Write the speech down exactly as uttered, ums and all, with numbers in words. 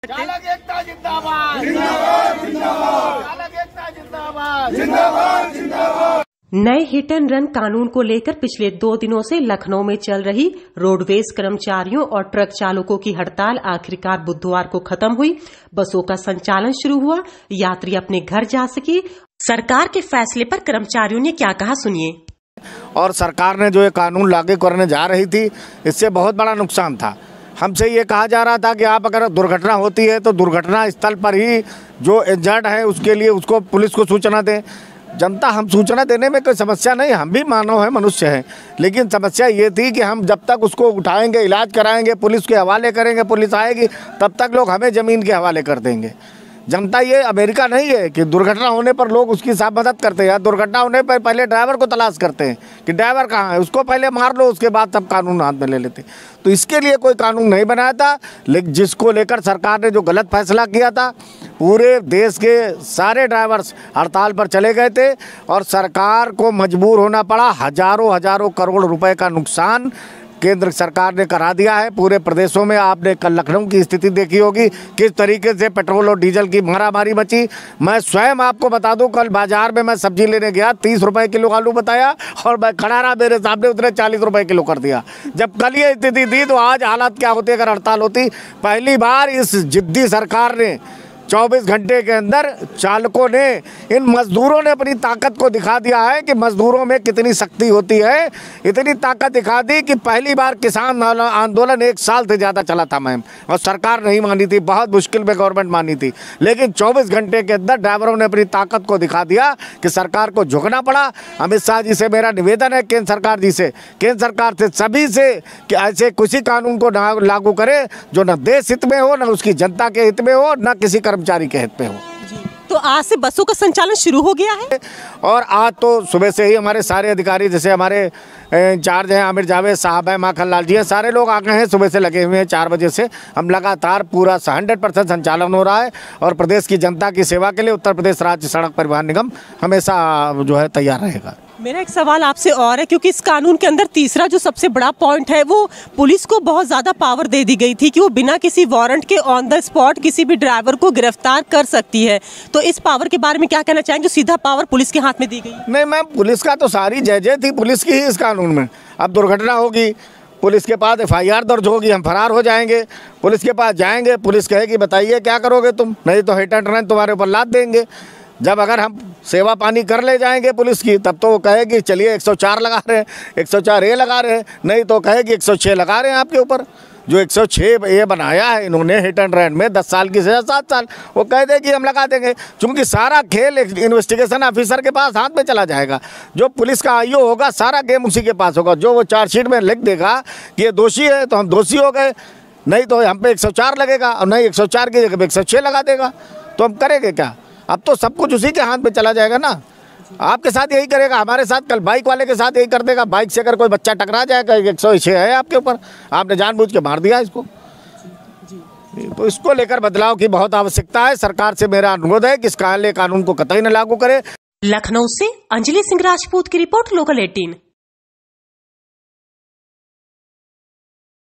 चालक एकता जिंदाबाद, जिंदाबाद, जिंदाबाद, चालक एकता जिंदाबाद, जिंदाबाद, जिंदाबाद। नए हिट एंड रन कानून को लेकर पिछले दो दिनों से लखनऊ में चल रही रोडवेज कर्मचारियों और ट्रक चालकों की हड़ताल आखिरकार बुधवार को खत्म हुई। बसों का संचालन शुरू हुआ, यात्री अपने घर जा सके। सरकार के फैसले पर कर्मचारियों ने क्या कहा, सुनिए। और सरकार ने जो ये कानून लागू करने जा रही थी, इससे बहुत बड़ा नुकसान था। हमसे ये कहा जा रहा था कि आप अगर दुर्घटना होती है तो दुर्घटना स्थल पर ही जो इंजर्ड है उसके लिए उसको पुलिस को सूचना दें। जनता, हम सूचना देने में कोई समस्या नहीं, हम भी मानव हैं, मनुष्य हैं, लेकिन समस्या ये थी कि हम जब तक उसको उठाएंगे, इलाज कराएंगे, पुलिस के हवाले करेंगे, पुलिस आएगी, तब तक लोग हमें ज़मीन के हवाले कर देंगे। जनता ये अमेरिका नहीं है कि दुर्घटना होने पर लोग उसकी साफ मदद करते हैं। दुर्घटना होने पर पहले ड्राइवर को तलाश करते हैं कि ड्राइवर कहाँ है, उसको पहले मार लो, उसके बाद तब कानून हाथ में ले लेते। तो इसके लिए कोई कानून नहीं बनाया था, लेकिन जिसको लेकर सरकार ने जो गलत फैसला किया था, पूरे देश के सारे ड्राइवर्स हड़ताल पर चले गए थे और सरकार को मजबूर होना पड़ा। हजारों हजारों करोड़ रुपए का नुकसान केंद्र सरकार ने करा दिया है पूरे प्रदेशों में। आपने कल लखनऊ की स्थिति देखी होगी, किस तरीके से पेट्रोल और डीजल की मारामारी मची। मैं स्वयं आपको बता दूं, कल बाजार में मैं सब्जी लेने गया, तीस रुपए किलो आलू बताया और मैं खड़ा रहा, मेरे सामने उसने चालीस रुपए किलो कर दिया। जब कल ये स्थिति थी तो आज हालत क्या होती अगर हड़ताल होती। पहली बार इस जिद्दी सरकार ने चौबीस घंटे के अंदर चालकों ने, इन मजदूरों ने अपनी ताकत को दिखा दिया है कि मजदूरों में कितनी शक्ति होती है। इतनी ताकत दिखा दी कि पहली बार किसान आंदोलन एक साल से ज़्यादा चला था मैम, और सरकार नहीं मानी थी, बहुत मुश्किल में गवर्नमेंट मानी थी, लेकिन चौबीस घंटे के अंदर ड्राइवरों ने अपनी ताकत को दिखा दिया कि सरकार को झुकना पड़ा। अमित शाह जी से मेरा निवेदन है, केंद्र सरकार जी से, केंद्र सरकार से, सभी से, कि ऐसे किसी कानून को लागू करे जो न देश हित में हो, न उसकी जनता के हित में हो, न किसी कर्मचारी के हित में हो। तो आज से बसों का संचालन शुरू हो गया है और आज तो सुबह से ही हमारे सारे अधिकारी, जैसे हमारे इंचार्ज हैं आमिर जावेद साहब हैं, माखन लाल जी हैं, सारे लोग आ गए हैं, सुबह से लगे हुए हैं। चार बजे से हम लगातार पूरा हंड्रेड परसेंट संचालन हो रहा है और प्रदेश की जनता की सेवा के लिए उत्तर प्रदेश राज्य सड़क परिवहन निगम हमेशा जो है तैयार रहेगा। मेरा एक सवाल आपसे और है, क्योंकि इस कानून के अंदर तीसरा जो सबसे बड़ा पॉइंट है, वो पुलिस को बहुत ज़्यादा पावर दे दी गई थी कि वो बिना किसी वारंट के ऑन द स्पॉट किसी भी ड्राइवर को गिरफ्तार कर सकती है। तो इस पावर के बारे में क्या कहना चाहेंगे? सीधा पावर पुलिस के हाथ में दी गई। नहीं मैम, पुलिस का तो सारी जय जय थी पुलिस की ही इस कानून में। अब दुर्घटना होगी, पुलिस के पास एफ आई आर दर्ज होगी, हम फरार हो जाएंगे, पुलिस के पास जाएंगे, पुलिस कहेगी बताइए क्या करोगे तुम, नहीं तो हिट एंड रन तुम्हारे ऊपर लाद देंगे। जब अगर हम सेवा पानी कर ले जाएंगे पुलिस की, तब तो वो कहेगी चलिए एक सौ चार लगा रहे हैं, एक सौ चार ए लगा रहे हैं, नहीं तो कहेगी एक सौ छह लगा रहे हैं आपके ऊपर। जो एक सौ छह ए बनाया है इन्होंने हिट एंड रन में, दस साल की सजा सात साल, वो कह दे कि हम लगा देंगे, क्योंकि सारा खेल इन्वेस्टिगेशन ऑफिसर के पास हाथ में चला जाएगा। जो पुलिस का आई ओ होगा, सारा गेम उसी के पास होगा। जो वो चार्जशीट में लिख देगा कि ये दोषी है तो हम दोषी हो गए, नहीं तो हम पे एक सौ चार लगेगा, और नहीं एक सौ चार की जगह एक सौ छह लगा देगा, तो हम करेंगे क्या? अब तो सब कुछ उसी के हाथ में चला जाएगा ना। आपके साथ यही करेगा, हमारे साथ कल बाइक वाले के साथ यही कर देगा। बाइक से अगर कोई बच्चा टकरा जाएगा, एक सौ छः है आपके ऊपर, आपने जानबूझ के मार दिया इसको। तो इसको लेकर बदलाव की बहुत आवश्यकता है। सरकार से मेरा अनुरोध है कि इस काले कानून को कतई न लागू करे। लखनऊ से अंजलि सिंह राजपूत की रिपोर्ट, लोकल अठारह।